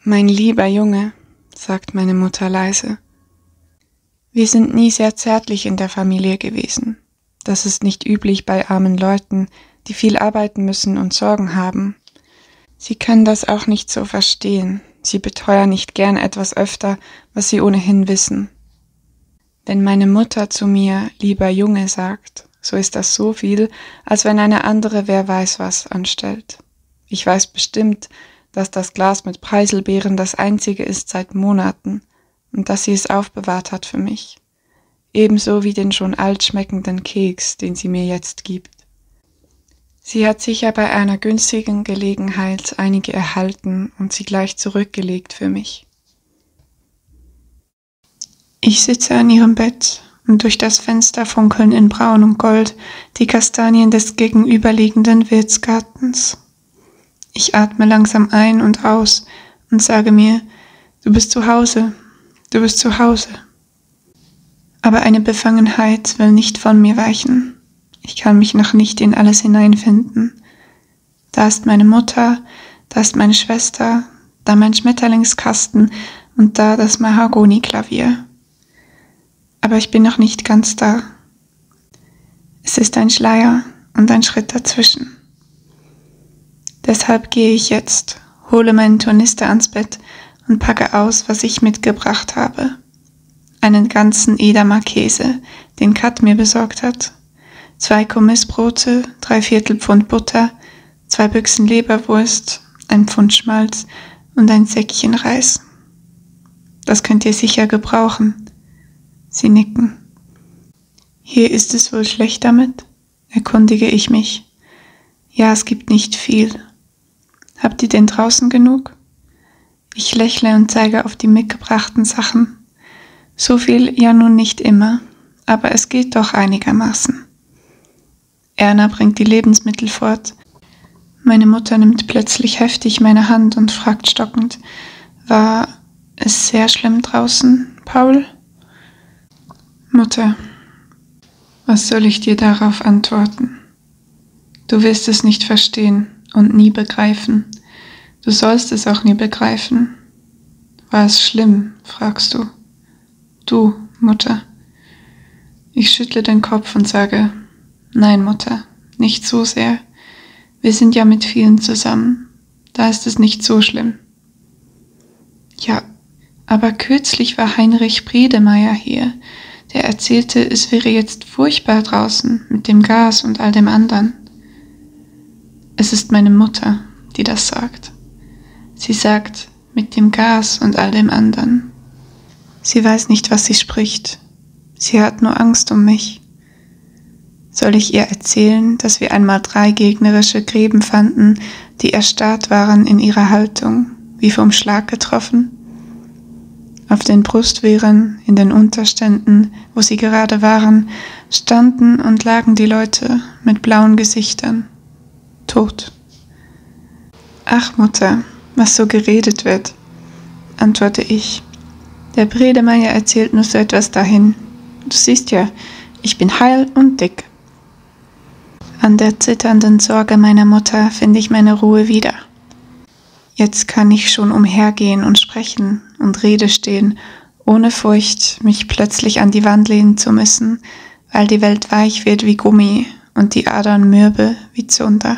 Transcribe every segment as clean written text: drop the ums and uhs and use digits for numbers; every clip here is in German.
Mein lieber Junge, sagt meine Mutter leise. Wir sind nie sehr zärtlich in der Familie gewesen. Das ist nicht üblich bei armen Leuten, die viel arbeiten müssen und Sorgen haben. Sie können das auch nicht so verstehen. Sie beteuern nicht gern etwas öfter, was sie ohnehin wissen. Wenn meine Mutter zu mir lieber Junge sagt, so ist das so viel, als wenn eine andere wer weiß was anstellt. Ich weiß bestimmt, dass das Glas mit Preiselbeeren das einzige ist seit Monaten und dass sie es aufbewahrt hat für mich. Ebenso wie den schon alt schmeckenden Keks, den sie mir jetzt gibt. Sie hat sicher bei einer günstigen Gelegenheit einige erhalten und sie gleich zurückgelegt für mich. Ich sitze an ihrem Bett und durch das Fenster funkeln in Braun und Gold die Kastanien des gegenüberliegenden Wirtsgartens. Ich atme langsam ein und aus und sage mir, du bist zu Hause, du bist zu Hause. Aber eine Befangenheit will nicht von mir weichen. Ich kann mich noch nicht in alles hineinfinden. Da ist meine Mutter, da ist meine Schwester, da mein Schmetterlingskasten und da das Mahagoniklavier. Aber ich bin noch nicht ganz da. Es ist ein Schleier und ein Schritt dazwischen. Deshalb gehe ich jetzt, hole meinen Tornister ans Bett und packe aus, was ich mitgebracht habe. Einen ganzen Edamer-Käse, den Kat mir besorgt hat, 2 Kommissbrote, 3/4 Pfund Butter, 2 Büchsen Leberwurst, 1 Pfund Schmalz und ein Säckchen Reis. Das könnt ihr sicher gebrauchen. Sie nicken. Hier ist es wohl schlecht damit? Erkundige ich mich. Ja, es gibt nicht viel. Habt ihr denn draußen genug? Ich lächle und zeige auf die mitgebrachten Sachen. So viel ja nun nicht immer, aber es geht doch einigermaßen. Erna bringt die Lebensmittel fort. Meine Mutter nimmt plötzlich heftig meine Hand und fragt stockend, war es sehr schlimm draußen, Paul? Mutter, was soll ich dir darauf antworten? Du wirst es nicht verstehen und nie begreifen. Du sollst es auch nie begreifen. War es schlimm, fragst du. Du, Mutter. Ich schüttle den Kopf und sage, nein, Mutter, nicht so sehr. Wir sind ja mit vielen zusammen. Da ist es nicht so schlimm. Ja, aber kürzlich war Heinrich Briedemeyer hier. Der erzählte, es wäre jetzt furchtbar draußen mit dem Gas und all dem anderen. Es ist meine Mutter, die das sagt. Sie sagt, mit dem Gas und all dem anderen. Sie weiß nicht, was sie spricht. Sie hat nur Angst um mich. Soll ich ihr erzählen, dass wir einmal 3 gegnerische Gräben fanden, die erstarrt waren in ihrer Haltung, wie vom Schlag getroffen? Auf den Brustwehren, in den Unterständen, wo sie gerade waren, standen und lagen die Leute mit blauen Gesichtern, tot. Ach, Mutter, was so geredet wird, antworte ich. Der Briedemeyer erzählt nur so etwas dahin. Du siehst ja, ich bin heil und dick. An der zitternden Sorge meiner Mutter finde ich meine Ruhe wieder. Jetzt kann ich schon umhergehen und sprechen und Rede stehen, ohne Furcht, mich plötzlich an die Wand lehnen zu müssen, weil die Welt weich wird wie Gummi und die Adern mürbe wie Zunder.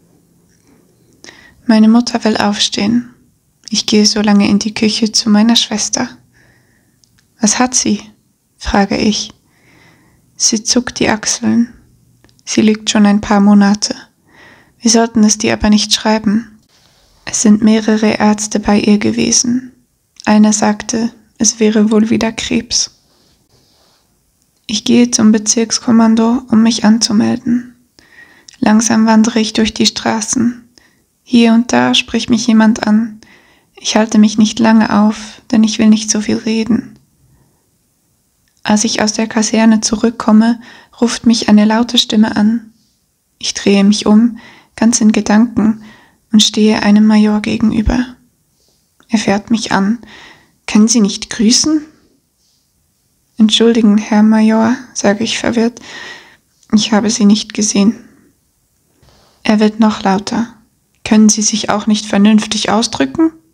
Meine Mutter will aufstehen. Ich gehe so lange in die Küche zu meiner Schwester. Was hat sie? Frage ich. Sie zuckt die Achseln. Sie liegt schon ein paar Monate. Wir sollten es dir aber nicht schreiben. Es sind mehrere Ärzte bei ihr gewesen. Einer sagte, es wäre wohl wieder Krebs. Ich gehe zum Bezirkskommando, um mich anzumelden. Langsam wandere ich durch die Straßen. Hier und da spricht mich jemand an. Ich halte mich nicht lange auf, denn ich will nicht so viel reden. Als ich aus der Kaserne zurückkomme, ruft mich eine laute Stimme an. Ich drehe mich um, ganz in Gedanken, und stehe einem Major gegenüber. Er fährt mich an. Können Sie nicht grüßen? Entschuldigen, Herr Major, sage ich verwirrt. Ich habe Sie nicht gesehen. Er wird noch lauter. Können Sie sich auch nicht vernünftig ausdrücken?